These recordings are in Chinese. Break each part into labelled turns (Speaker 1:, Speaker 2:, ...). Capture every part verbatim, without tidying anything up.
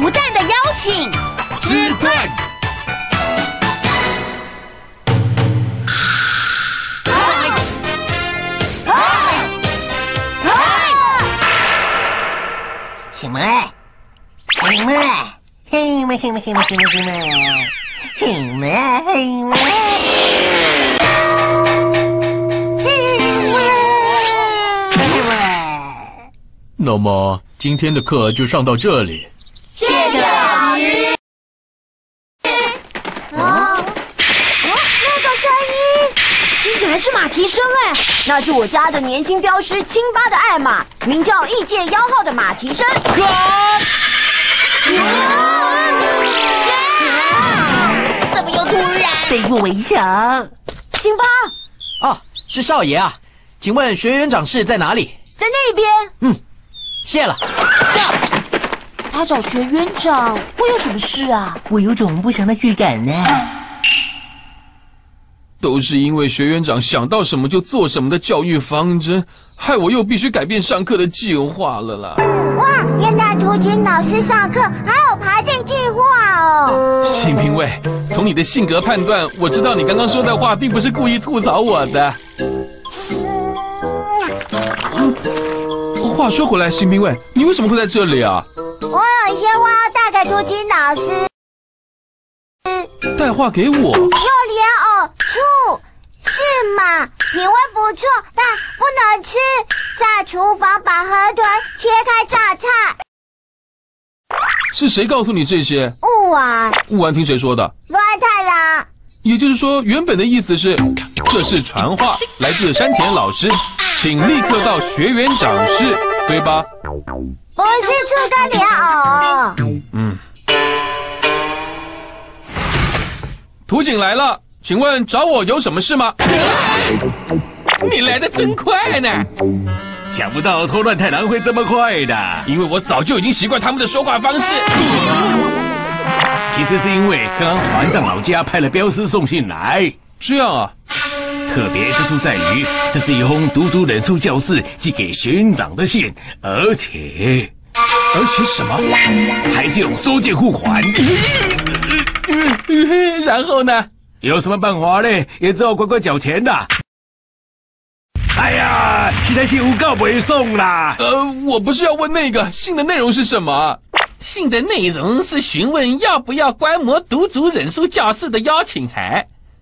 Speaker 1: 不断的邀请，
Speaker 2: 之冠。
Speaker 3: 什么？什么？嘿么嘿么嘿么嘿么嘿么嘿么嘿么。
Speaker 4: 那么今天的课就上到这里。
Speaker 1: 谢谢老师。
Speaker 5: 啊，那个声音听起来是马蹄声哎，
Speaker 6: 那是我家的年轻镖师辛巴的爱马，名叫异界妖号的马蹄声。
Speaker 1: 怎么又突然？
Speaker 3: 被迫围墙。
Speaker 6: 辛巴，
Speaker 7: 哦，是少爷啊，请问学园长室在哪里？
Speaker 6: 在那边。
Speaker 7: 嗯，谢了。这样，
Speaker 5: 他找学园长会有什么事啊？
Speaker 3: 我有种不祥的预感呢。
Speaker 4: 都是因为学园长想到什么就做什么的教育方针，害我又必须改变上课的计划了啦。
Speaker 5: 哇，原来图景老师上课还有排定计划哦。
Speaker 4: 新评委，从你的性格判断，我知道你刚刚说的话并不是故意吐槽我的。嗯，话说回来，新评委，你为什么会在这里啊？
Speaker 5: 我有一些话要带给图景老师。
Speaker 4: 带话给我？
Speaker 5: 又连呕吐是嘛？品味不错，但不能吃。在厨房把河豚切开榨菜。
Speaker 4: 是谁告诉你这些？
Speaker 5: 雾丸。
Speaker 4: 雾丸听谁说的？
Speaker 5: 乱太郎。
Speaker 4: 也就是说，原本的意思是，这是传话，来自山田老师，请立刻到学园长室，对吧？
Speaker 5: 不是醋跟莲藕。
Speaker 4: 嗯。图景来了，请问找我有什么事吗？你来的真快呢！
Speaker 2: 想不到偷乱太郎会这么快的，
Speaker 4: 因为我早就已经习惯他们的说话方式。
Speaker 2: 其实是因为刚刚团长老家派了镖师送信来。
Speaker 4: 这样啊？
Speaker 2: 特别之处在于，这是一封独独忍术教室寄给学院长的信，而且，
Speaker 4: 而且什么？
Speaker 2: 还是用收件付款。
Speaker 4: 然后呢？
Speaker 2: 有什么办法呢？也只好乖乖缴钱啦。哎呀，现在信无告不会送啦。
Speaker 4: 呃，我不是要问那个信的内容是什么？
Speaker 8: 信的内容是询问要不要观摩独族忍术教室的邀请函，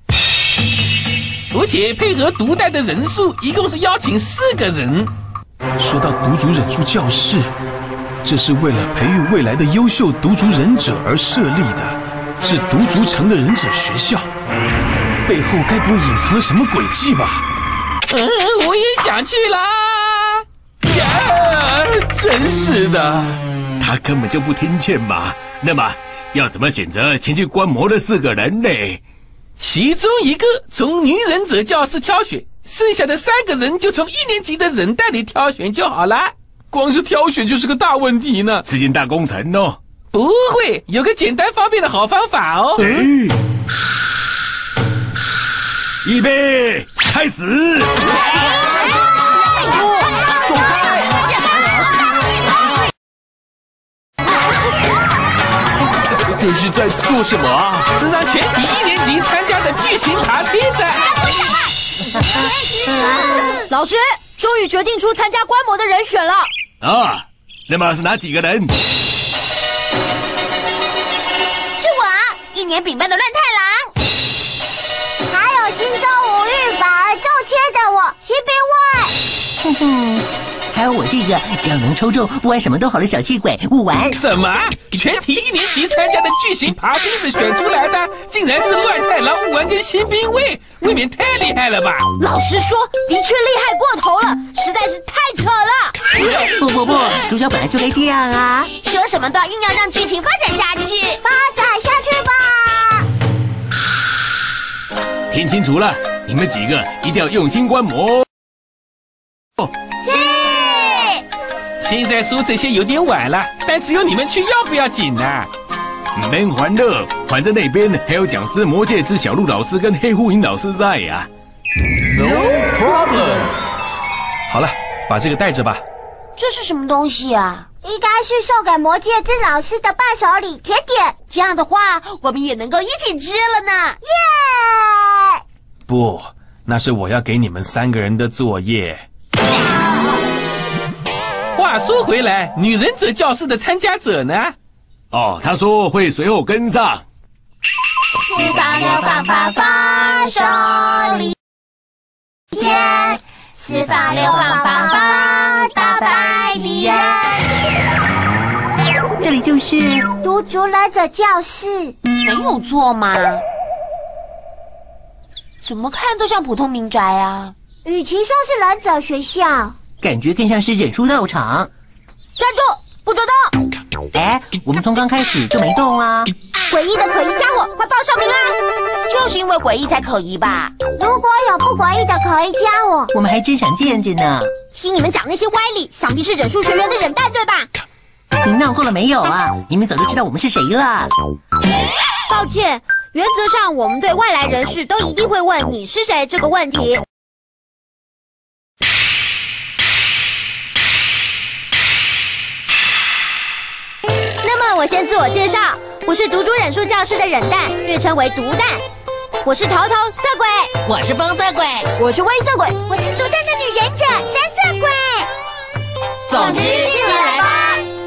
Speaker 8: 而且配合独带的人数一共是邀请四个人。
Speaker 4: 说到独族忍术教室，这是为了培育未来的优秀独族忍者而设立的，是独族城的忍者学校，背后该不会隐藏了什么诡计吧？
Speaker 8: 嗯，我也想去啦！
Speaker 4: 呀，真是的，
Speaker 2: 他根本就不听劝嘛。那么，要怎么选择前去观摩的四个人呢？
Speaker 8: 其中一个从女忍者教室挑选，剩下的三个人就从一年级的忍袋里挑选就好了。
Speaker 4: 光是挑选就是个大问题呢，
Speaker 2: 是件大工程哦。
Speaker 8: 不会，有个简单方便的好方法哦。
Speaker 2: 哎，预备，开始！
Speaker 3: 走开！
Speaker 4: 这是在做什么啊？
Speaker 8: 是让全体一年级参加的巨型爬梯战。
Speaker 5: 老师终于决定出参加观摩的人选了。
Speaker 2: 啊，那么是哪几个人？
Speaker 1: 是我，一年丙班的乱太郎。
Speaker 5: 还有心中无欲反而中签的我，新兵卫。
Speaker 3: 哼哼，还有我这个只要能抽中，不玩什么都好的小气鬼雾丸。
Speaker 8: 什么？全体一年级参加的巨型爬梯子选出来的，竟然是乱太郎、雾丸跟新兵卫，未免太厉害了吧？
Speaker 5: 老实说，的确厉害过头了，实在是太扯了。
Speaker 3: 不不不，主角本来就该这样啊！
Speaker 1: 说什么都要硬要让剧情发展下去，
Speaker 5: 发展下去
Speaker 2: 吧。听清楚了，你们几个一定要用心观摩。
Speaker 1: 是。
Speaker 8: 现在说这些有点晚了，但只有你们去要不要紧啊？
Speaker 2: 免欢乐，反正那边还有讲师魔界之小鹿老师跟黑护影老师在呀、啊。
Speaker 4: No problem。好了，把这个带着吧。
Speaker 5: 这是什么东西啊？ 应该是送给魔戒之老师的伴手礼甜点。
Speaker 1: 这样的话，我们也能够一起吃了呢。
Speaker 5: 耶！
Speaker 4: 不，那是我要给你们三个人的作业。
Speaker 8: 话说回来，女忍者教室的参加者呢？
Speaker 2: 哦，他说会随后跟上。
Speaker 1: 四方六方八方手里剑，四方六方八方打败敌人。
Speaker 3: 这里就是
Speaker 5: 毒竹忍者教室，
Speaker 1: 没有错嘛？怎么看都像普通民宅啊。
Speaker 5: 与其说是忍者学校，
Speaker 3: 感觉更像是忍术道场。
Speaker 6: 站住，不准动！
Speaker 3: 哎，我们从刚开始就没动啊！
Speaker 6: 诡异的可疑家伙，快报上名啦！
Speaker 1: 就是因为诡异才可疑吧？
Speaker 5: 如果有不诡异的可疑家伙，
Speaker 3: 我们还真想见见呢。
Speaker 6: 听你们讲那些歪理，想必是忍术学园的忍蛋对吧？
Speaker 3: 你闹够了没有啊？明明早就知道我们是谁了。
Speaker 6: 抱歉，原则上我们对外来人士都一定会问你是谁这个问题。那么我先自我介绍，我是毒株忍术教室的忍蛋，略称为毒蛋。我是头头色鬼，
Speaker 3: 我是风色鬼，
Speaker 6: 我是微色鬼，
Speaker 1: 我是独蛋的女忍者山色鬼。
Speaker 3: 总之
Speaker 1: 进来吧。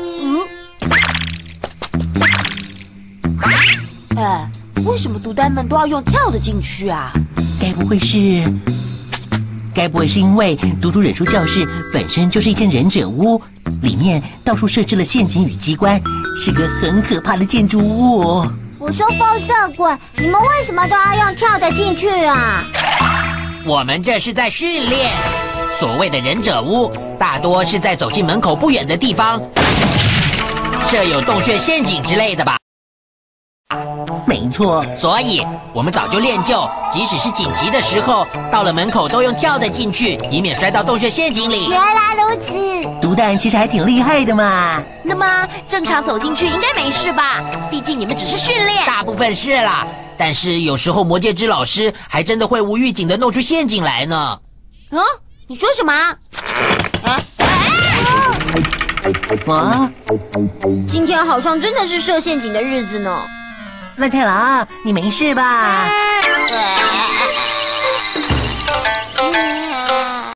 Speaker 6: 哎，为什么毒蛋们都要用跳的进去啊？
Speaker 3: 该不会是……该不会是因为毒株忍术教室本身就是一间忍者屋，里面到处设置了陷阱与机关，是个很可怕的建筑物。
Speaker 5: 我说风色鬼，你们为什么都要用跳的进去啊？
Speaker 9: 我们这是在训练。所谓的忍者屋，大多是在走进门口不远的地方设有洞穴、陷阱之类的吧。
Speaker 3: 没错，
Speaker 9: 所以我们早就练就，即使是紧急的时候，到了门口都用跳的进去，以免摔到洞穴陷阱里。
Speaker 5: 原来如此，
Speaker 3: 毒蛋其实还挺厉害的嘛。
Speaker 1: 那么正常走进去应该没事吧？毕竟你们只是训练。
Speaker 9: 大部分是啦，但是有时候魔戒之老师还真的会无预警的弄出陷阱来呢。
Speaker 1: 嗯，你说什么？啊？
Speaker 3: 啊！
Speaker 6: 今天好像真的是设陷阱的日子呢。
Speaker 3: 烂太郎，你没事吧？
Speaker 1: 呃